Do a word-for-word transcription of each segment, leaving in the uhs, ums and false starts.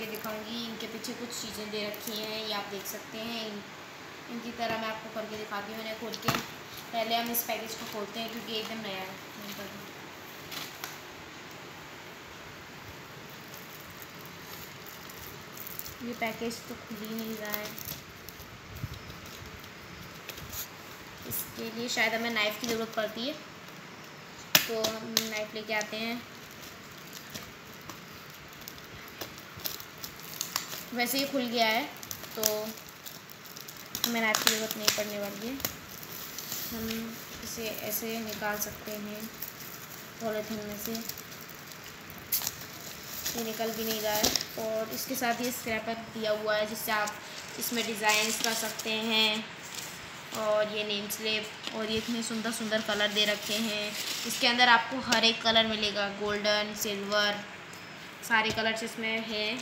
करके दिखाऊंगी। इनके पीछे कुछ चीज़ें दे रखी हैं, ये आप देख सकते हैं। इन, इनकी तरह मैं आपको करके दिखाती हूँ। मैंने खोल के पहले हम इस पैकेज को खोलते हैं क्योंकि एकदम नया है। ये पैकेज तो खुल ही नहीं रहा है। इसके लिए शायद हमें नाइफ़ की ज़रूरत पड़ती है, तो हम नाइफ़ लेके आते हैं। वैसे ही खुल गया है तो हमें नाइफ़ की ज़रूरत नहीं पड़ने वाली है। हम इसे ऐसे निकाल सकते हैं पॉलीथीन में से। ये निकल भी नहीं रहा है। और इसके साथ ये स्क्रैपर दिया हुआ है जिससे आप इसमें डिज़ाइंस कर सकते हैं। और ये नेम स्लिप, और ये इतने सुंदर सुंदर कलर दे रखे हैं। इसके अंदर आपको हर एक कलर मिलेगा, गोल्डन, सिल्वर, सारे कलर्स इसमें हैं।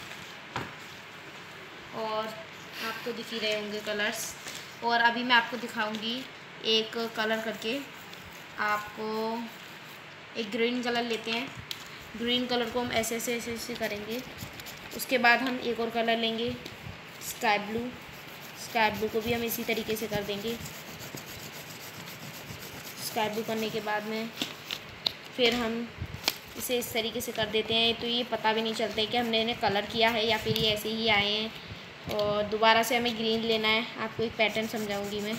और आपको दिख ही रहे होंगे कलर्स। और अभी मैं आपको दिखाऊंगी एक कलर करके। आपको एक ग्रीन कलर लेते हैं। ग्रीन कलर को हम ऐसे ऐसे ऐसे ऐसे करेंगे। उसके बाद हम एक और कलर लेंगे, स्काई ब्लू। स्काई ब्लू को भी हम इसी तरीके से कर देंगे। स्काई ब्लू करने के बाद में फिर हम इसे इस तरीके से कर देते हैं, तो ये पता भी नहीं चलता है कि हमने इन्हें कलर किया है या फिर ये ऐसे ही आए हैं। और दोबारा से हमें ग्रीन लेना है। आपको एक पैटर्न समझाऊंगी मैं।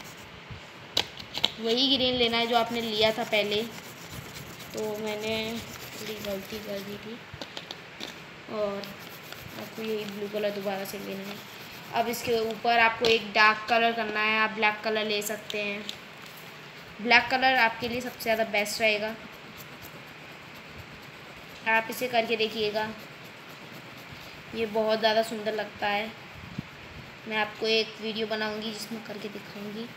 वही ग्रीन लेना है जो आपने लिया था पहले, तो मैंने थोड़ी गलती कर दी थी। और आपको यही ब्लू कलर दोबारा से लेना है। अब इसके ऊपर आपको एक डार्क कलर करना है। आप ब्लैक कलर ले सकते हैं। ब्लैक कलर आपके लिए सबसे ज़्यादा बेस्ट रहेगा। आप इसे करके देखिएगा, ये बहुत ज़्यादा सुंदर लगता है। मैं आपको एक वीडियो बनाऊंगी जिसमें करके दिखाऊंगी।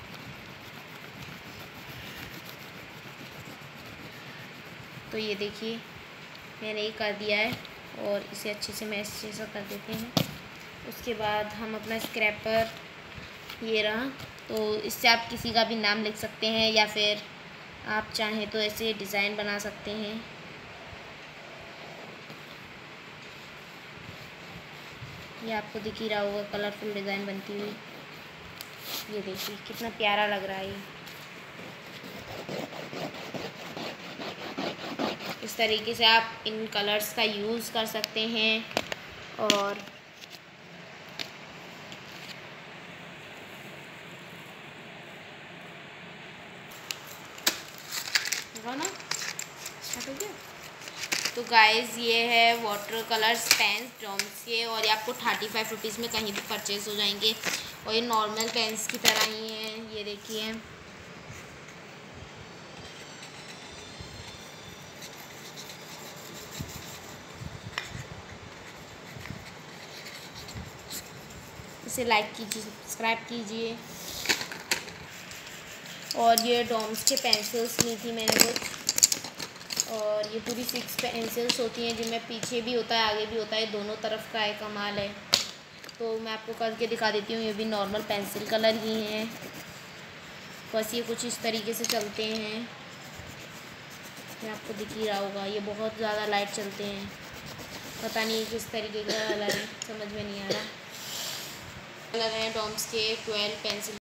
तो ये देखिए मैंने ये कर दिया है। और इसे अच्छे से मैश जैसा कर देते हैं। उसके बाद हम अपना स्क्रैपर, ये रहा, तो इससे आप किसी का भी नाम लिख सकते हैं या फिर आप चाहें तो ऐसे डिज़ाइन बना सकते हैं। ये आपको दिख ही रहा होगा कलरफुल डिज़ाइन बनती हुई। ये देखिए कितना प्यारा लग रहा है ये। इस तरीके से आप इन कलर्स का यूज़ कर सकते हैं। और ना स्टार्ट हो गया। तो गाइज़ ये है वाटर कलर्स पेन्स डॉम्स के, और ये आपको थर्टी फाइव रुपीज़ में कहीं भी परचेज़ हो जाएंगे। और ये नॉर्मल पेन्स की तरह ही हैं। ये देखिए इसे लाइक कीजिए, सब्सक्राइब कीजिए। और ये डॉम्स के पेंसिल्स ली थी मैंने कुछ। और ये पूरी सिक्स पेंसिल्स होती हैं जिनमें पीछे भी होता है आगे भी होता है, दोनों तरफ का एक कमाल है। तो मैं आपको करके दिखा देती हूँ। ये भी नॉर्मल पेंसिल कलर ही हैं, बस ये कुछ इस तरीके से चलते हैं। ये आपको दिख ही रहा होगा, ये बहुत ज़्यादा लाइट चलते हैं। पता नहीं किस तरीके का कलर है, समझ में नहीं आ रहा। कलर हैं डॉम्स के ट्वेल्व पेंसिल।